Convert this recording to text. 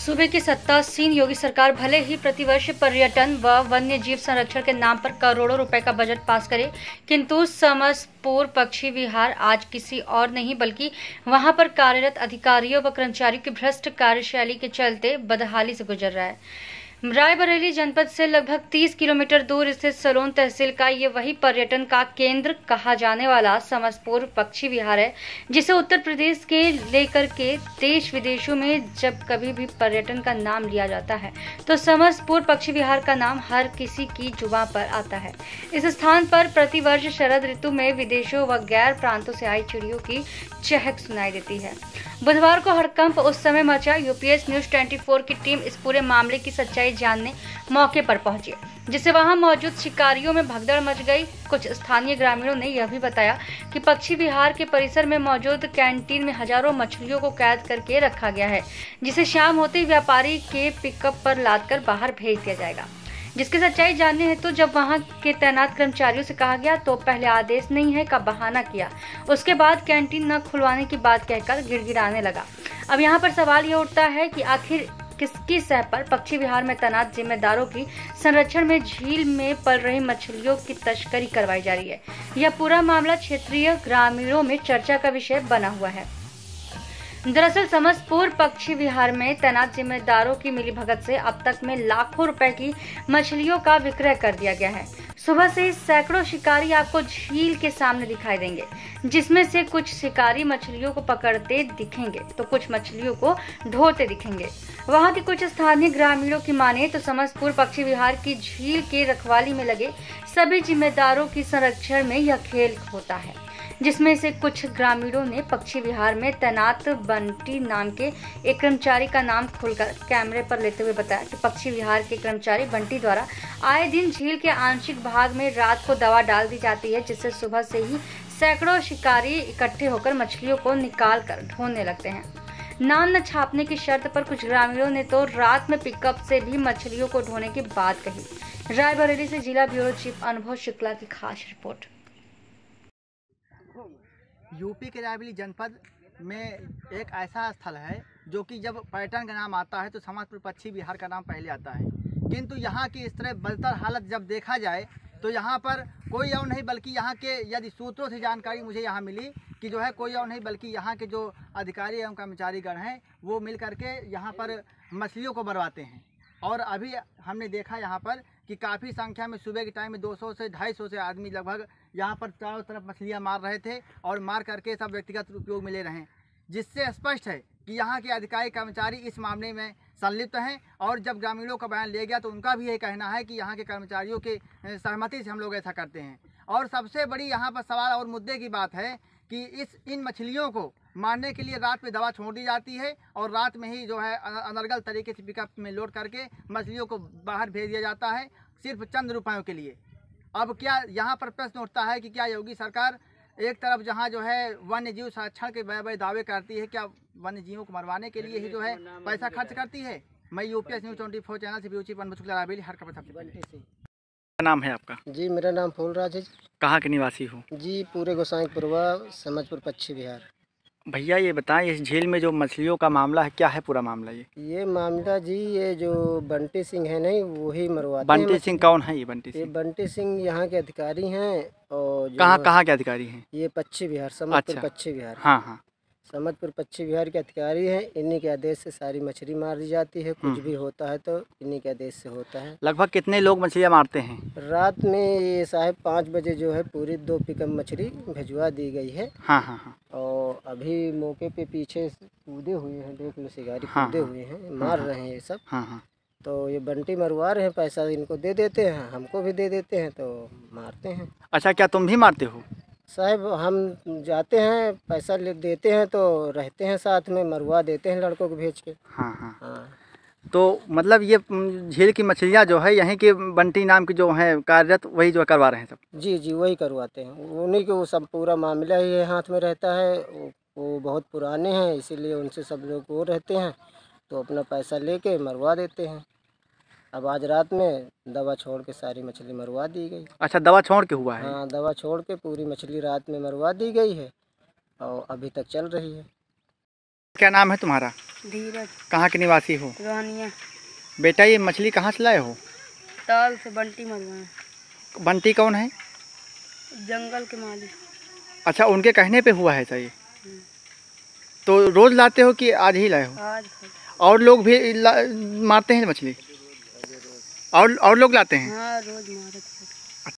सूबे की सत्तासीन योगी सरकार भले ही प्रतिवर्ष पर्यटन व वन्य जीव संरक्षण के नाम पर करोड़ों रुपए का बजट पास करे, किंतु समसपुर पक्षी विहार आज किसी और नहीं बल्कि वहां पर कार्यरत अधिकारियों व कर्मचारियों की भ्रष्ट कार्यशैली के चलते बदहाली से गुजर रहा है। रायबरेली जनपद से लगभग 30 किलोमीटर दूर स्थित सलोन तहसील का ये वही पर्यटन का केंद्र कहा जाने वाला समसपुर पक्षी विहार है, जिसे उत्तर प्रदेश के लेकर के देश विदेशों में जब कभी भी पर्यटन का नाम लिया जाता है तो समसपुर पक्षी विहार का नाम हर किसी की जुबान पर आता है। इस स्थान पर प्रतिवर्ष शरद ऋतु में विदेशों व गैर प्रांतों से आई चिड़ियों की चहक सुनाई देती है। बुधवार को हड़कंप उस समय मचा, यूपीएस न्यूज 24 की टीम इस पूरे मामले की सच्चाई जानने मौके पर पहुंची, जिससे वहां मौजूद शिकारियों में भगदड़ मच गई। कुछ स्थानीय ग्रामीणों ने यह भी बताया कि पक्षी विहार के परिसर में मौजूद कैंटीन में हजारों मछलियों को कैद करके रखा गया है, जिसे शाम होते ही व्यापारी के पिकअप पर लादकर बाहर भेज दिया जाएगा। जिसकी सच्चाई जानने हेतु जब वहां के तैनात कर्मचारियों से कहा गया तो पहले आदेश नहीं है का बहाना किया, उसके बाद कैंटीन न खुलवाने की बात कहकर गिड़गिड़ाने लगा। अब यहाँ पर सवाल ये उठता है कि आखिर किसकी सह पर पक्षी विहार में तैनात जिम्मेदारों की संरक्षण में झील में पल रही मछलियों की तस्करी करवाई जा रही है। यह पूरा मामला क्षेत्रीय ग्रामीणों में चर्चा का विषय बना हुआ है। दरअसल समसपुर पक्षी विहार में तैनात जिम्मेदारों की मिलीभगत से अब तक में लाखों रुपए की मछलियों का विक्रय कर दिया गया है। सुबह से सैकड़ों शिकारी आपको झील के सामने दिखाई देंगे, जिसमें से कुछ शिकारी मछलियों को पकड़ते दिखेंगे तो कुछ मछलियों को ढोते दिखेंगे। वहां के कुछ स्थानीय ग्रामीणों की माने तो समसपुर पक्षी विहार की झील के रखवाली में लगे सभी जिम्मेदारों की संरक्षण में यह खेल होता है, जिसमें से कुछ ग्रामीणों ने पक्षी विहार में तैनात बंटी नाम के एक कर्मचारी का नाम खोलकर कैमरे पर लेते हुए बताया कि पक्षी विहार के कर्मचारी बंटी द्वारा आए दिन झील के आंशिक भाग में रात को दवा डाल दी जाती है, जिससे सुबह से ही सैकड़ों शिकारी इकट्ठे होकर मछलियों को निकाल कर ढूंढने लगते हैं। नाम न छापने की शर्त पर कुछ ग्रामीणों ने तो रात में पिकअप से भी मछलियों को ढोने की बात कही। रायबरेली से जिला ब्यूरो चीफ अनुभव शुक्ला की खास रिपोर्ट। यूपी के रायबरेली जनपद में एक ऐसा स्थल है जो कि जब पर्यटन का नाम आता है तो समसपुर पक्षी विहार का नाम पहले आता है, किंतु यहाँ की इस तरह बदतर हालत जब देखा जाए तो यहाँ पर कोई और नहीं बल्कि यहाँ के यदि सूत्रों से जानकारी मुझे यहाँ मिली कि जो है कोई और नहीं बल्कि यहाँ के जो अधिकारी एवं कर्मचारीगण हैं वो मिल करके यहाँ पर मछलियों को बरवाते हैं। और अभी हमने देखा यहाँ पर कि काफ़ी संख्या में सुबह के टाइम में 200 से 250 से आदमी लगभग यहाँ पर चारों तरफ मछलियाँ मार रहे थे और मार करके सब व्यक्तिगत उपयोग में ले रहे हैं, जिससे स्पष्ट है कि यहाँ के अधिकारी कर्मचारी इस मामले में संलिप्त हैं। और जब ग्रामीणों का बयान ले गया तो उनका भी ये कहना है कि यहाँ के कर्मचारियों के सहमति से हम लोग ऐसा करते हैं। और सबसे बड़ी यहाँ पर सवाल और मुद्दे की बात है कि इन मछलियों को मारने के लिए रात में दवा छोड़ दी जाती है और रात में ही जो है अनर्गल तरीके से पिकअप में लोड करके मछलियों को बाहर भेज दिया जाता है सिर्फ चंद रुपयों के लिए। अब क्या यहाँ पर प्रश्न उठता है कि क्या योगी सरकार एक तरफ जहाँ जो है वन्य जीव संरक्षण के बड़े बड़े दावे करती है, क्या वन्य जीवों को मरवाने के लिए ही जो है पैसा खर्च करती है? मैं यूपीएस न्यूज 24 चैनल से ब्यूरो चीफ अनुभव शुक्ला रायबरेली हर खबर सबसे पहले। क्या नाम है आपका? जी मेरा नाम फूलराज है। कहाँ के निवासी हो? जी पूरे गोसाईपुरवा समसपुर पक्षी विहार। भैया ये बताएं, इस झील में जो मछलियों का मामला है क्या है पूरा मामला? ये मामला जी ये जो बंटी सिंह है नहीं वही मरवाते हैं। बंटी सिंह कौन है? ये बंटी सिंह, ये बंटी सिंह यहाँ के अधिकारी हैं। और कहाँ के अधिकारी हैं? ये पक्षी विहार समसपुर। अच्छा। पक्षी विहार, हाँ हाँ, समसपुर पक्षी विहार के अधिकारी हैं। इन्हीं के आदेश से सारी मछली मार दी जाती है, कुछ भी होता है तो इन्हीं के आदेश से होता है। लगभग कितने लोग मछलियाँ मारते हैं? रात में ये साहब 5 बजे जो है पूरी 2 पिकअप मछली भिजवा दी गई है। हाँ हाँ हाँ। और अभी मौके पे पीछे कूदे हुए हैं, देख लो शिकारी हाँ, कूदे हुए हैं, मार रहे हैं ये सब। हाँ हाँ। तो ये बंटी मरवा रहे हैं, पैसा इनको दे देते हैं, हमको भी दे देते हैं तो मारते हैं। अच्छा, क्या तुम भी मारते हो? साहब हम जाते हैं, पैसा ले देते हैं तो रहते हैं साथ में, मरवा देते हैं लड़कों को भेज के। हाँ हाँ हाँ। तो मतलब ये झील की मछलियाँ जो है यहीं के बंटी नाम की जो है कार्यरत वही जो करवा रहे हैं सब? जी जी वही करवाते हैं, उन्हीं को सब पूरा मामला ही हाथ में रहता है। वो बहुत पुराने हैं इसीलिए उनसे सब लोग वो रहते हैं तो अपना पैसा लेके मरवा देते हैं। अब आज रात में दवा छोड़ के सारी मछली मरवा दी गई। अच्छा, दवा छोड़ के हुआ है? हाँ, दवा छोड़ के पूरी मछली रात में मरवा दी गई है और अभी तक चल रही है। क्या नाम है तुम्हारा? धीरज कहाँ के निवासी हो? रोहनिया। बेटा ये मछली कहाँ से लाए हो? ताल से बंटी मरवाए। बंटी कौन है? जंगल के मालिक। अच्छा, उनके कहने पे हुआ है सही? तो रोज़ लाते हो कि आज ही लाए हो? आज और लोग भी मारते हैं मछली? और लोग लाते हैं? हाँ रोज मारते।